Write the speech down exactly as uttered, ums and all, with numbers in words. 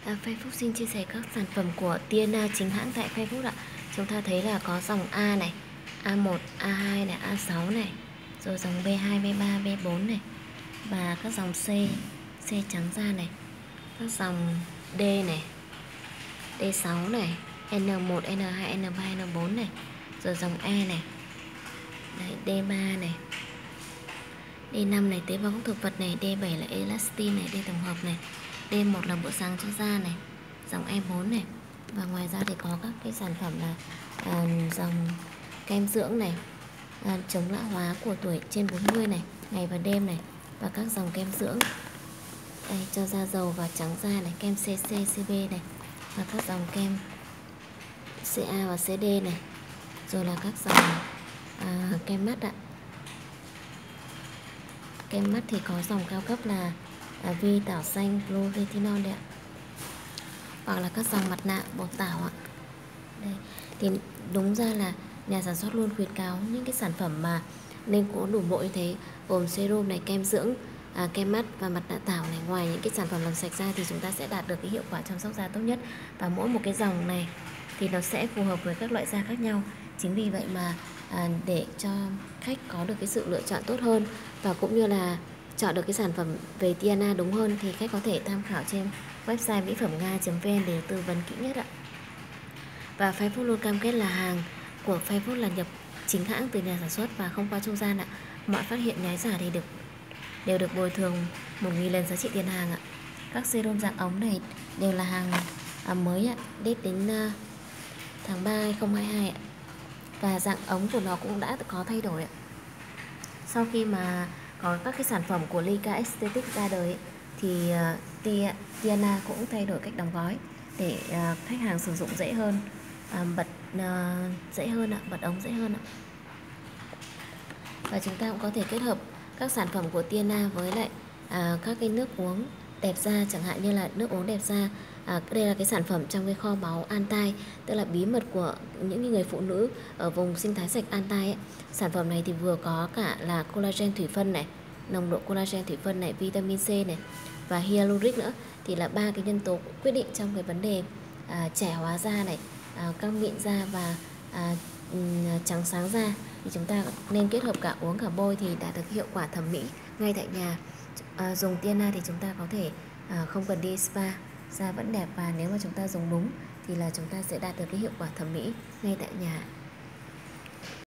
À, Facebook xin chia sẻ các sản phẩm của Tiana chính hãng tại Facebook ạ. Chúng ta thấy là có dòng A này, A một, A hai này, A sáu này, rồi dòng B hai, B ba, B bốn này, và các dòng C, C trắng da này, các dòng D này, D sáu này, N một, N hai, N ba, N bốn này, rồi dòng E này, đấy, D ba này, D năm này, tế bào gốc thực vật này, D bảy là elastin này, D tổng hợp này, D một là bữa sáng cho da này, dòng E bốn này. Và ngoài ra thì có các cái sản phẩm là à, dòng kem dưỡng này, à, chống lão hóa của tuổi trên bốn mươi này, ngày và đêm này, và các dòng kem dưỡng đây, cho da dầu và trắng da này, kem xê xê, xê bê này, và các dòng kem xê a và xê đê này, rồi là các dòng à, kem mắt ạ. Kem mắt thì có dòng cao cấp là à, Vi tảo xanh, Blue Retinol đấy ạ, hoặc là các dòng mặt nạ bột tảo ạ. Đây, thì đúng ra là nhà sản xuất luôn khuyến cáo những cái sản phẩm mà nên có đủ bộ như thế, gồm serum này, kem dưỡng, à, kem mắt và mặt nạ tảo này. Ngoài những cái sản phẩm làm sạch da thì chúng ta sẽ đạt được cái hiệu quả chăm sóc da tốt nhất, và mỗi một cái dòng này thì nó sẽ phù hợp với các loại da khác nhau. Chính vì vậy mà à, để cho khách có được cái sự lựa chọn tốt hơn và cũng như là chọn được cái sản phẩm về Tiana đúng hơn thì khách có thể tham khảo trên website mỹ phẩm nga chấm vn để tư vấn kỹ nhất ạ. Và Facebook luôn cam kết là hàng của Facebook là nhập chính hãng từ nhà sản xuất và không qua trung gian ạ. Mọi phát hiện nhái giả thì được đều được bồi thường một nghìn lần giá trị tiền hàng ạ. Các serum dạng ống này đều là hàng à, mới ạ, date đến à, tháng ba năm hai không hai hai ạ. Và dạng ống của nó cũng đã có thay đổi ạ. Sau khi mà có các cái sản phẩm của Lyka Aesthetics ra đời thì uh, Tiana cũng thay đổi cách đóng gói để uh, khách hàng sử dụng dễ hơn, uh, bật uh, dễ hơn ạ, bật ống dễ hơn ạ. Và chúng ta cũng có thể kết hợp các sản phẩm của Tiana với lại uh, các cái nước uống đẹp da, chẳng hạn như là nước uống đẹp da. À, đây là cái sản phẩm trong cái kho báu Antai, tức là bí mật của những người phụ nữ ở vùng sinh thái sạch Antai ấy. Sản phẩm này thì vừa có cả là collagen thủy phân này, nồng độ collagen thủy phân này, vitamin C này và hyaluronic nữa, thì là ba cái nhân tố quyết định trong cái vấn đề à, trẻ hóa da này, à, căng mịn da và à, trắng sáng da. Thì chúng ta nên kết hợp cả uống cả bôi thì đạt được hiệu quả thẩm mỹ ngay tại nhà. À, dùng Tiana thì chúng ta có thể à, không cần đi spa, da vẫn đẹp, và nếu mà chúng ta dùng đúng thì là chúng ta sẽ đạt được cái hiệu quả thẩm mỹ ngay tại nhà.